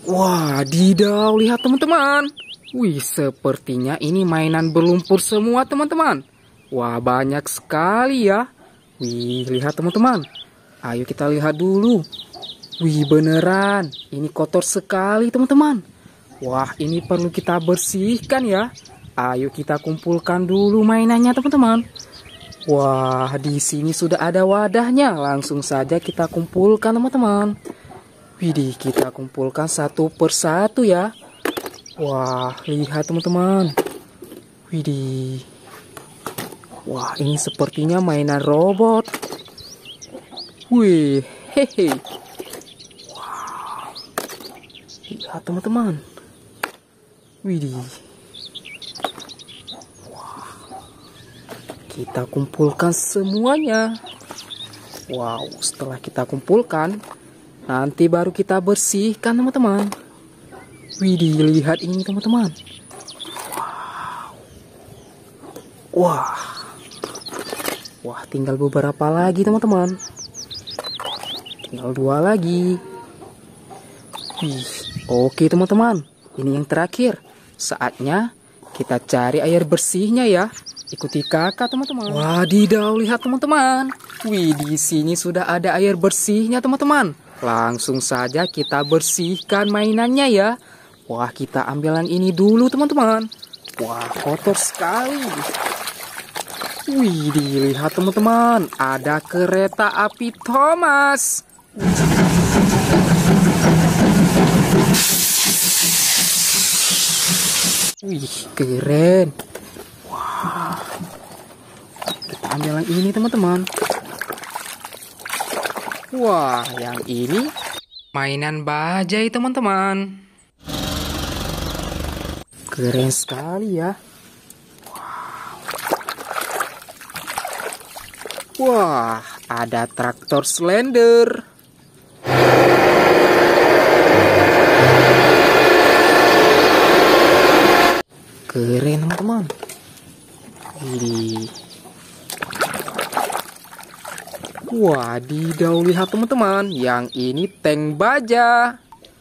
Wadidaw, lihat teman-teman. Wih, sepertinya ini mainan berlumpur semua teman-teman. Wah, banyak sekali ya. Wih, lihat teman-teman. Ayo kita lihat dulu. Wih, beneran. Ini kotor sekali teman-teman. Wah, ini perlu kita bersihkan ya. Ayo kita kumpulkan dulu mainannya teman-teman. Wah, di sini sudah ada wadahnya. Langsung saja kita kumpulkan teman-teman. Widih, kita kumpulkan satu persatu ya. Wah, lihat teman-teman. Widih. Wah, ini sepertinya mainan robot. Wih, hehe. Wah. Lihat teman-teman. Widih. Kita kumpulkan semuanya. Wow, setelah kita kumpulkan, nanti baru kita bersihkan teman-teman. Widih, lihat ini teman-teman. Wow. Wah, tinggal beberapa lagi teman-teman. Tinggal 2 lagi. Wih, oke teman-teman. Ini yang terakhir. Saatnya kita cari air bersihnya ya. Ikuti kakak teman-teman. Wadidaw, lihat teman-teman. Wih, di sini sudah ada air bersihnya teman-teman. Langsung saja kita bersihkan mainannya ya. Wah, kita ambil yang ini dulu teman-teman. Wah, kotor sekali. Wih, dilihat teman-teman. Ada kereta api Thomas. Wih, keren. Wah, kita ambil yang ini teman-teman. Wah, yang ini mainan bajai teman-teman. Keren sekali ya. Wah, ada traktor Slender. Keren teman-teman. Ini. Wadidaw, lihat teman-teman. Yang ini tank baja.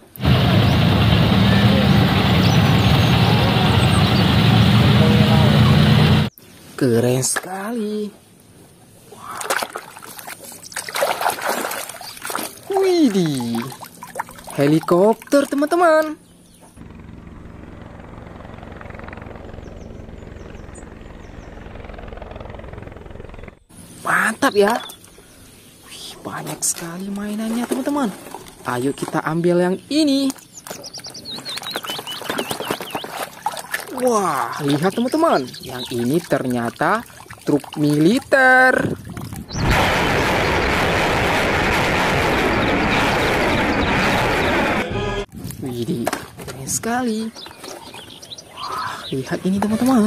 Keren sekali. Widih. Helikopter teman-teman. Mantap ya. Wih, banyak sekali mainannya teman-teman. Ayo kita ambil yang ini. Wah, lihat teman-teman. Yang ini ternyata truk militer. Widih, keren sekali. Wah, lihat ini teman-teman.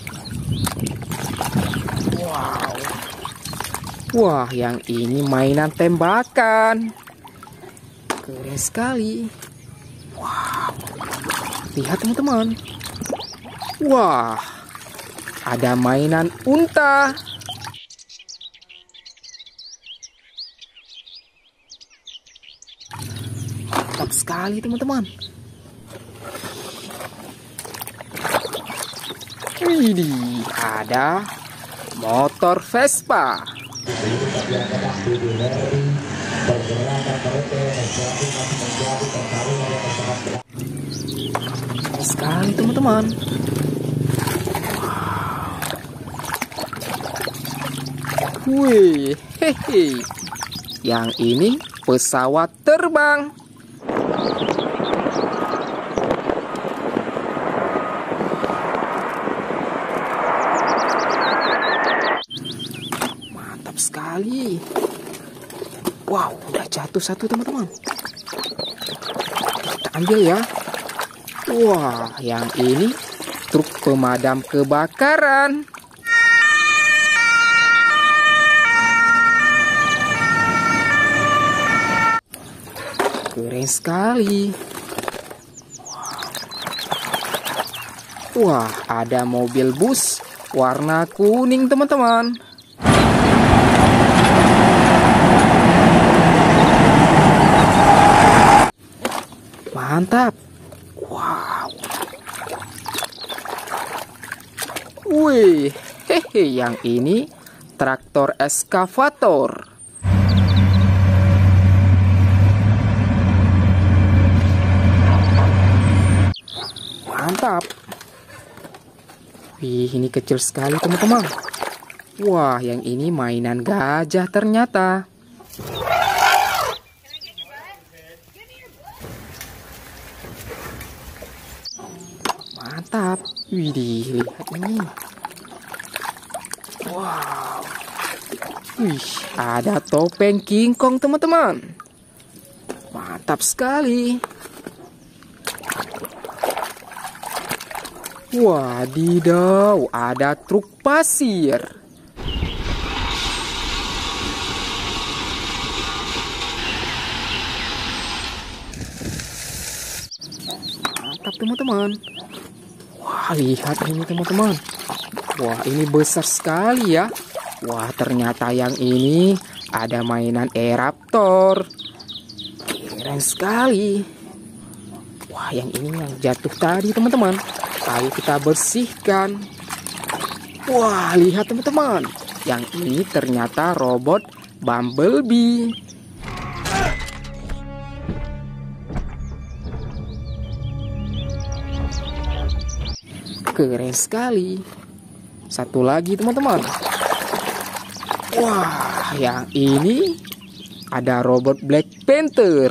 Wow. Wah, yang ini mainan tembakan. Keren sekali. Wow. Lihat teman-teman. Wah, ada mainan unta. Mantap sekali teman-teman. Widih, ada motor Vespa. Sekali teman-teman. Wih, hehe. Yang ini pesawat terbang. Mantap sekali. Wow, udah jatuh satu teman-teman. Kita ambil ya. Wah, yang ini truk pemadam kebakaran. Keren sekali. Wah, ada mobil bus warna kuning teman-teman. Mantap. Wow. Wih, hehe, yang ini traktor eskavator. Mantap. Wih, ini kecil sekali teman-teman. Wah, yang ini mainan gajah ternyata. Mantap. Widih, lihat ini. Wow. Wih, ada topeng King Kong teman-teman. Mantap sekali. Wadidaw, ada truk pasir. Mantap teman-teman. Wah, lihat ini teman-teman. Wah, ini besar sekali ya. Wah, ternyata yang ini ada mainan E-Raptor. Keren sekali. Wah, yang ini yang jatuh tadi teman-teman. Ayo kita bersihkan. Wah, lihat teman-teman. Yang ini ternyata robot Bumblebee. Keren sekali. Satu lagi teman-teman. Wah, yang ini ada robot Black Panther.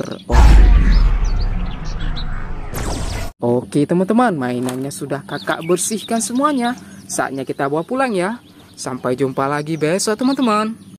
Oke teman-teman, mainannya sudah kakak bersihkan semuanya. Saatnya kita bawa pulang ya. Sampai jumpa lagi besok teman-teman.